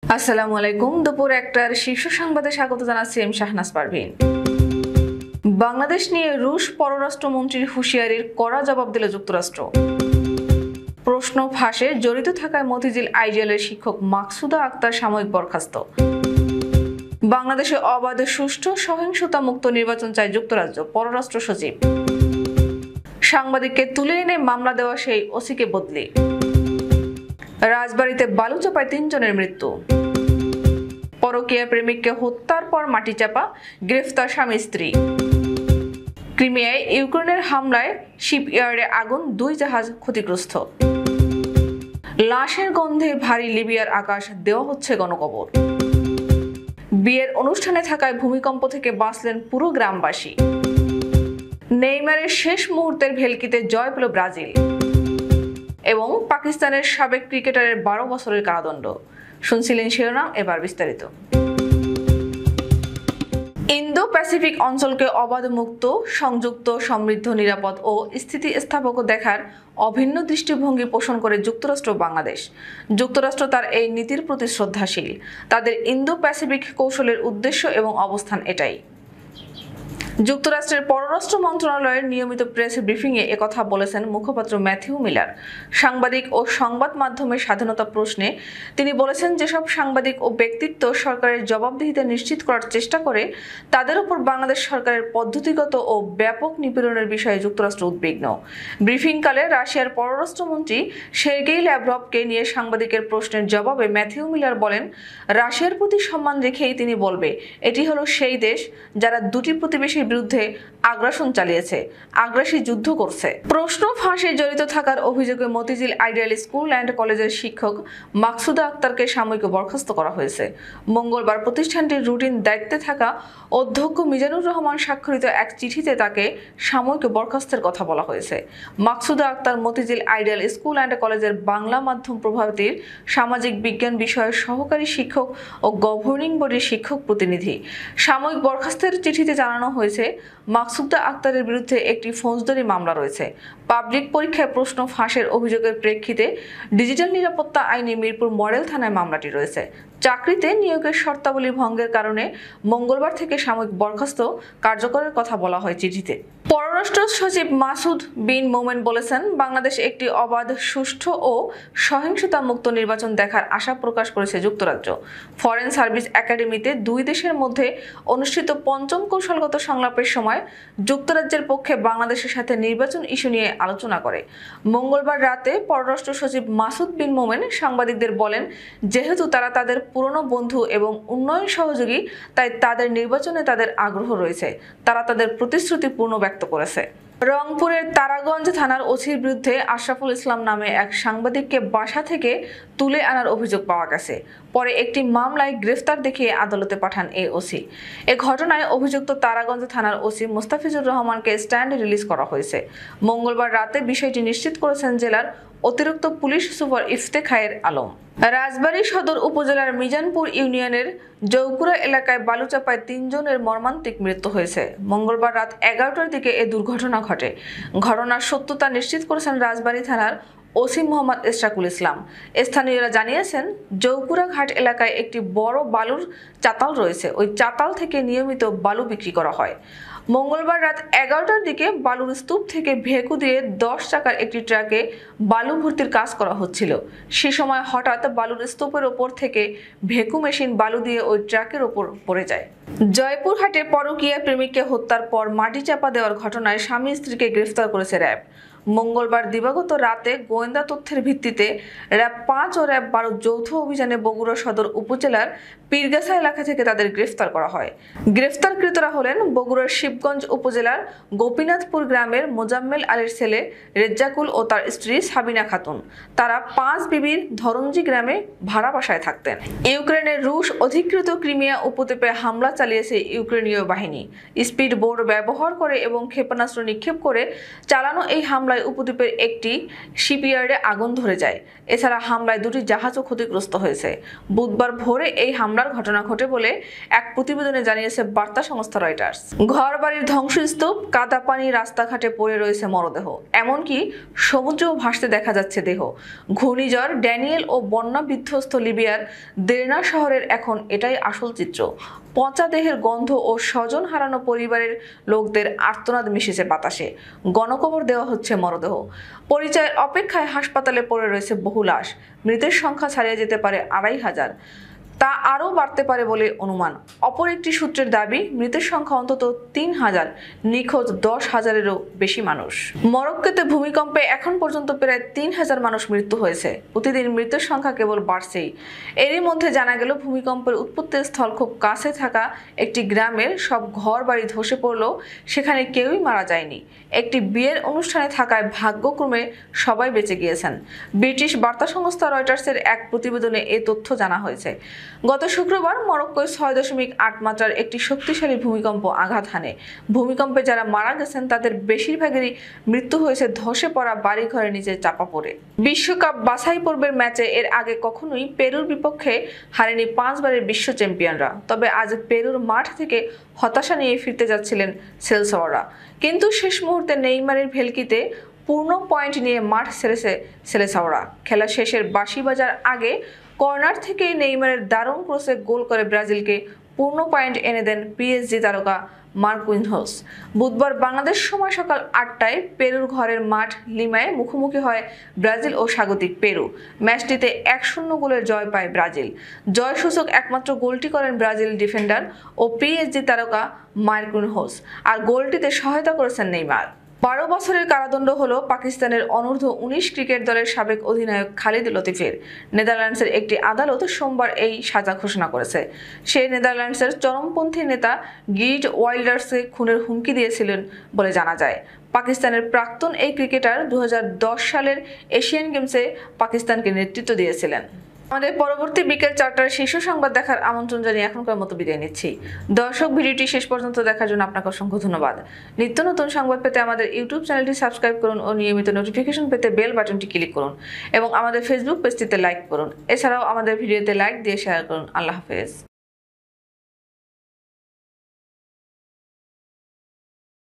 আসসালামু আলাইকুম। দুপুর একটার শীর্ষ সংবাদে স্বাগত জানাচ্ছি আমি শাহনাজ পারভীন। বাংলাদেশ নিয়ে রুশ পররাষ্ট্রমন্ত্রীর হুঁশিয়ারির কড়া জবাব দিল যুক্তরাষ্ট্র। প্রশ্ন ফাঁসে জড়িত থাকায় মতিঝিল আইডিয়ালের শিক্ষক মাকসুদা আক্তার সাময়িক বরখাস্ত। বাংলাদেশে অবাধ সুষ্ঠু সহিংসতা মুক্ত নির্বাচন চায় যুক্তরাজ্য, পররাষ্ট্র সচিব। সাংবাদিককে তুলে এনে মামলা দেওয়া সেই ওসিকে বদলি। রাজবাড়ীতে বালুচাপায় 3 জনের মৃত্যু। পরকীয়া প্রেমিককে হত্যার পর মাটি চাপা, গ্রেফতার স্বামী স্ত্রী। ক্রিমিয়ায় ইউক্রেনের হামলায় শিপইয়ার্ডে আগুন, 2 জাহাজ ক্ষতিগ্রস্ত। লাশের গন্ধে ভারী লিবিয়ার আকাশ, দেওয়া হচ্ছে গণকবর। বিয়ের অনুষ্ঠানে থাকায় ভূমিকম্প থেকে বাঁচলেন পুরো গ্রামবাসী। নেইমারের শেষ মুহূর্তের ভেলকিতে জয় পেল ব্রাজিল। এবং পাকিস্তানের সাবেক ক্রিকেটারের 12 বছরের কারাদণ্ড। শুনছিলেন শিরোনাম, এবার বিস্তারিত। ইন্দো প্যাসিফিক অঞ্চলকে অবাধ, মুক্ত, সংযুক্ত, সমৃদ্ধ, নিরাপদ ও স্থিতিস্থাপক দেখার অভিন্ন দৃষ্টিভঙ্গি পোষণ করে যুক্তরাষ্ট্র বাংলাদেশ। যুক্তরাষ্ট্র তার এই নীতির প্রতি শ্রদ্ধাশীল। তাদের ইন্দো প্যাসিফিক কৌশলের উদ্দেশ্য এবং অবস্থান এটাই। যুক্তরাষ্ট্রের পররাষ্ট্র মন্ত্রণালয়ের নিয়মিত প্রেস ব্রিফিংয়ে একথা বলেছেন মুখপাত্র ম্যাথিউ মিলার। সাংবাদিক ও সংবাদ মাধ্যমের স্বাধীনতা প্রশ্নে তিনি বলেছেন, যেসব সাংবাদিক ও ব্যক্তিত্ব সরকারের জবাবদিহিতা নিশ্চিত করার চেষ্টা করে তাদের উপর বাংলাদেশ সরকারের পদ্ধতিগত ও ব্যাপক নিপীড়নের বিষয়ে যুক্তরাষ্ট্র উদ্বিগ্ন। ব্রিফিংকালে রাশিয়ার পররাষ্ট্রমন্ত্রী সের্গেই ল্যাভরভকে নিয়ে সাংবাদিকের প্রশ্নের জবাবে ম্যাথিউ মিলার বলেন, রাশিয়ার প্রতি সম্মান রেখেই তিনি বলবে, এটি হলো সেই দেশ যারা দুটি প্রতিবেশী বিরুদ্ধে আগ্রাসন চালিয়েছে, আগ্রাসী যুদ্ধ করছে। প্রশ্ন ফাঁসে জড়িত থাকার অভিযোগে মতিঝিল আইডিয়াল স্কুল অ্যান্ড কলেজের শিক্ষক মাকসুদা আক্তারকে সাময়িক বরখাস্ত করা হয়েছে। মঙ্গলবার প্রতিষ্ঠানটির রুটিন দায়িত্বে থাকা অধ্যক্ষ মিজানুর রহমান স্বাক্ষরিত এক চিঠিতে তাকে সাময়িক বরখাস্তের কথা বলা হয়েছে। Maksuda Akter Motijheel ideal school and কলেজের বাংলা মাধ্যম প্রভাবতীর সামাজিক বিজ্ঞান বিষয়ের সহকারী শিক্ষক ও গভর্নিং বডির শিক্ষক প্রতিনিধি। সাময়িক বরখাস্তের চিঠিতে জানানো হয়েছে, মাকসুদা আক্তারের বিরুদ্ধে একটি ফৌজদারি মামলা রয়েছে। পাবলিক পরীক্ষায় প্রশ্ন ফাঁসের অভিযোগের প্রেক্ষিতে ডিজিটাল নিরাপত্তা আইনে মিরপুর মডেল থানায় মামলাটি রয়েছে। চাকরিতে নিয়োগের শর্তাবলী ভঙ্গের কারণে মঙ্গলবার থেকে সাময়িক বরখাস্ত কার্যকরের কথা বলা হয় চিঠিতে। পররাষ্ট্র সচিব মাসুদ বিন মোমেন বলেছেন, বাংলাদেশ একটি অবাধ, সুষ্ঠু ও সহিংসতা মুক্ত নির্বাচন দেখার আশা প্রকাশ করেছে যুক্তরাজ্য। ফরেন সার্ভিস একাডেমিতে 2 দেশের মধ্যে অনুষ্ঠিত 5ম কৌশলগত সংলাপের সময় যুক্তরাজ্যের পক্ষে বাংলাদেশের সাথে নির্বাচন ইস্যু নিয়ে আলোচনা করে। মঙ্গলবার রাতে পররাষ্ট্র সচিব মাসুদ বিন মোমেন সাংবাদিকদের বলেন, যেহেতু তারা তাদের পুরনো বন্ধু এবং উন্নয়ন সহযোগী, তাই তাদের নির্বাচনে তাদের আগ্রহ রয়েছে। তারা তাদের প্রতিশ্রুতি পূর্ণ ব্যক্ত করেছে। রংপুরের তারাগঞ্জ থানার ওসির বিরুদ্ধে আশরাফুল ইসলাম নামে এক সাংবাদিককে বাসা থেকে তুলে আনার অভিযোগ পাওয়া গেছে। পরে একটি মামলায় গ্রেফতার দেখিয়ে আদালতে পাঠান এই ওসি। এ ঘটনায় অভিযুক্ত তারাগঞ্জ থানার ওসি মোস্তাফিজুর রহমানকে স্ট্যান্ড রিলিজ করা হয়েছে। মঙ্গলবার রাতে বিষয়টি নিশ্চিত করেছেন জেলার অতিরিক্ত পুলিশ সুপার ইফতেখায়ের আলম। রাজবাড়ী সদর উপজেলার মিজানপুর ইউনিয়নের জৌকুরা এলাকায় বালুচাপায় 3 জনের মর্মান্তিক মৃত্যু হয়েছে। মঙ্গলবার রাত 11টার দিকে এ দুর্ঘটনা ঘটে। ঘটনার সত্যতা নিশ্চিত করেছেন রাজবাড়ী থানার ওসি মোহাম্মদ ইশরাকুল ইসলাম। স্থানীয়রা জানিয়েছেন, জৌকুরা ঘাট এলাকায় একটি বড় বালুর চাতাল রয়েছে। ওই চাতাল থেকে নিয়মিত বালু বিক্রি করা হয়। মঙ্গলবার রাত 11টার দিকে বালুর স্তূপ থেকে ভেকু দিয়ে 10 চাকার একটি ট্রাকে বালু ভর্তির কাজ করা হচ্ছিল। সে সময় হঠাৎ বালুর স্তূপের ওপর থেকে ভেকু মেশিন বালু দিয়ে ওই ট্রাকের ওপর পড়ে যায়। জয়পুরহাটে পরকীয়া প্রেমিককে হত্যার পর মাটি চাপা দেওয়ার ঘটনায় স্বামী স্ত্রীকে গ্রেফতার করেছে র্যাব। মঙ্গলবার দিবাগত রাতে গোয়েন্দা তথ্যের ভিত্তিতে র্যাব 5 ও র্যাব 12 যৌথ অভিযানে বগুড়া সদর উপজেলার পীরগাছা এলাকা থেকে তাদের গ্রেফতার করা হয়। গ্রেফতারকৃতরা হলেন বগুড়ার শিবগঞ্জ উপজেলার গোপীনাথপুর গ্রামের মোজাম্মেল আলীর ছেলে রেজ্জাকুল ও তার স্ত্রী সাবিনা খাতুন। তারা 5 বিবির ধরঞ্জি গ্রামে ভাড়া বাসায় থাকতেন। ইউক্রেনের রুশ অধিকৃত ক্রিমিয়া উপদ্বীপে হামলা চালিয়েছে ইউক্রেনীয় বাহিনী। স্পিড বোট ব্যবহার করে এবং ক্ষেপণাস্ত্র নিক্ষেপ করে চালানো এই হামলায় হামলায় উপদ্বীপের একটি শিপইয়ার্ডে আগুন ধরে যায়। এছাড়া হামলায় 2টি জাহাজও ক্ষতিগ্রস্ত হয়েছে। বুধবার ভোরে এই হামলার ঘটনা ঘটে বলে এক প্রতিবেদনে জানিয়েছে বার্তা সংস্থা রয়টার্স। ঘরবাড়ির ধ্বংসস্তূপ, কাদা পানি, রাস্তাঘাটে পড়ে রয়েছে মরদেহ, এমনকি সমুদ্রেও ভাসতে দেখা যাচ্ছে দেহ। ঘূর্ণিঝড় ড্যানিয়েল ও বন্যা বিধ্বস্ত লিবিয়ার দেরনা শহরের এখন এটাই আসল চিত্র। পচা দেহের গন্ধ ও স্বজন হারানো পরিবারের লোকদের আর্তনাদ মিশেছে বাতাসে। গণকবর দেওয়া হচ্ছে মরদেহ। পরিচয়ের অপেক্ষায় হাসপাতালে পড়ে রয়েছে বহু লাশ। মৃতের সংখ্যা ছাড়িয়ে যেতে পারে 2,500। তা আরও বাড়তে পারে বলে অনুমান। অপর একটি সূত্রের দাবি, মৃতের সংখ্যা অন্তত 3,000, নিখোঁজ 10,000-এরও বেশি মানুষ। মরক্কোতে ভূমিকম্পে এখন পর্যন্ত প্রায় 3,000 মানুষ মৃত্যু হয়েছে। প্রতিদিন মৃতের সংখ্যা কেবল বাড়ছেই। এরই মধ্যে জানা গেল, ভূমিকম্পের উৎপত্তির স্থল খুব কাছে থাকা একটি গ্রামের সব ঘর বাড়ি ধসে পড়লেও সেখানে কেউই মারা যায়নি। একটি বিয়ের অনুষ্ঠানে থাকায় ভাগ্যক্রমে সবাই বেঁচে গিয়েছেন। ব্রিটিশ বার্তা সংস্থা রয়টার্সের এক প্রতিবেদনে এই তথ্য জানা হয়েছে। গত শুক্রবার মরক্কোয় 6.8 মাত্রার একটি শক্তিশালী ভূমিকম্প আঘাত হানে। ভূমিকম্পে যারা মারা গেছেন তাদের বেশিরভাগেরই মৃত্যু হয়েছে ধসে পড়া বাড়িঘরের নিচে চাপা পড়ে। বিশ্বকাপ বাছাই পর্বের ম্যাচে এর আগে কখনোই পেরুর বিপক্ষে হারেনি 5 বারের বিশ্ব চ্যাম্পিয়নরা। তবে আজ পেরুর মাঠ থেকে হতাশা নিয়ে ফিরতে যাচ্ছিলেন সেলসাওয়ারা, কিন্তু শেষ মুহূর্তে নেইমারের ভেলকিতে পূর্ণ পয়েন্ট নিয়ে মাঠ ছেড়েছে সেলেসাওরা। খেলা শেষের বাঁশি বাজার আগে কর্নার থেকে নেইমারের দারুণ ক্রসে গোল করে ব্রাজিলকে পূর্ণ পয়েন্ট এনে দেন পিএসজি তারকা মার্কুইনহোস। বুধবার বাংলাদেশ সময় সকাল 8টায় পেরুর ঘরের মাঠ লিমায় মুখোমুখি হয় ব্রাজিল ও স্বাগতিক পেরু। ম্যাচটিতে 1-0 গোলের জয় পায় ব্রাজিল। জয়সূচক একমাত্র গোলটি করেন ব্রাজিল ডিফেন্ডার ও পিএসজি তারকা মার্কুইনহোস, আর গোলটিতে সহায়তা করেছেন নেইমার। 12 বছরের কারাদণ্ড হলো পাকিস্তানের অনূর্ধ্ব-19 ক্রিকেট দলের সাবেক অধিনায়ক খালিদ লতিফের। নেদারল্যান্ডসের একটি আদালত সোমবার এই সাজা ঘোষণা করেছে। সে নেদারল্যান্ডসের চরমপন্থী নেতা গিট ওয়াইল্ডার্সকে খুনের হুমকি দিয়েছিলেন বলে জানা যায়। পাকিস্তানের প্রাক্তন এই ক্রিকেটার 2010 সালের এশিয়ান গেমসে পাকিস্তানকে নেতৃত্ব দিয়েছিলেন। আমাদের পরবর্তী বিকেল 4টার শীর্ষ সংবাদ দেখার আমন্ত্রণ জানিয়ে এখনকার মতো বিদায় নিচ্ছি। দর্শক, ভিডিওটি শেষ পর্যন্ত দেখার জন্য আপনাকে অসংখ্য ধন্যবাদ। নিত্য নতুন সংবাদ পেতে আমাদের ইউটিউব চ্যানেলটি সাবস্ক্রাইব করুন ও নিয়মিত নোটিফিকেশন পেতে বেল বাটনটি ক্লিক করুন এবং আমাদের ফেসবুক পেজটিতে লাইক করুন। এছাড়াও আমাদের ভিডিওতে লাইক দিয়ে শেয়ার করুন। আল্লাহ হাফেজ।